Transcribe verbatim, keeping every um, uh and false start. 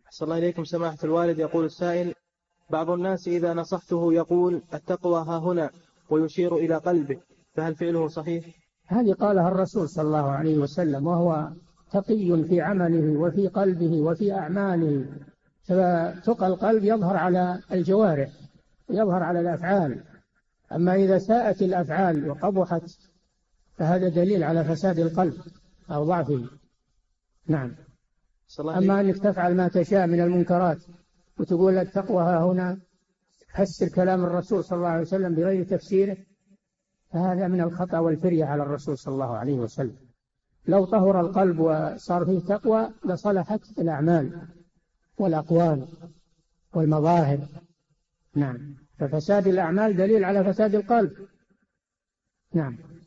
أحسن الله إليكم سماحة الوالد. يقول السائل: بعض الناس إذا نصحته يقول التقوى ها هنا ويشير إلى قلبه، فهل فعله صحيح؟ هذه قالها الرسول صلى الله عليه وسلم، وهو تقي في عمله وفي قلبه وفي أعماله. فتقى القلب يظهر على الجوارح، يظهر على الأفعال. أما إذا ساءت الأفعال وقبحت فهذا دليل على فساد القلب أو ضعفه. نعم. أما أنك تفعل ما تشاء من المنكرات وتقول التقوى ها هنا، تفسر كلام الرسول صلى الله عليه وسلم بغير تفسيره، فهذا من الخطأ والفرية على الرسول صلى الله عليه وسلم. لو طهر القلب وصار فيه تقوى لصلحت الأعمال والأقوال والمظاهر. نعم. ففساد الأعمال دليل على فساد القلب. نعم.